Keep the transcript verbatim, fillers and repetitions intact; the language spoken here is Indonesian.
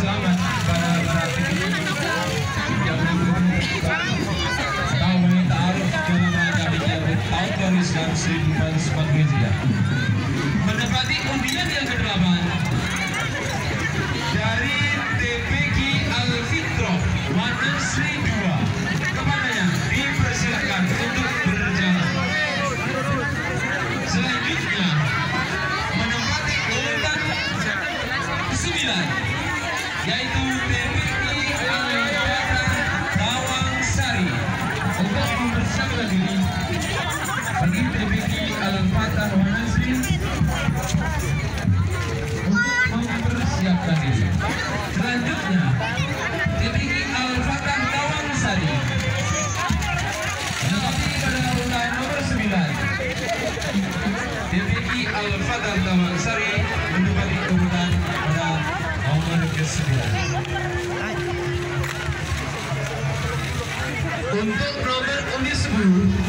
selamat kepada para tim yang membutuhkan tahu taruh dalam rangka menyambut tahun baru Islam seribu empat ratus empat puluh Hijriah. Menempati undian yang kedelapan dari T P Q Al-Fitroh Manasri dua, kepadanya dipersilakan untuk berjalan. Selanjutnya menempati urutan sembilan yaitu T P Q Al-Fatah Tawang Sari untuk mempersiapkan diri bagi T P Q Al-Fatah Manasri untuk mempersiapkan diri. Selanjutnya T P Q Al-Fatah Tawang Sari menempati pada urutan nomor sembilan. T P Q Al-Fatah Tawang Sari menempati urutan pada nomor kesembilan. Untuk nomor undi sepuluh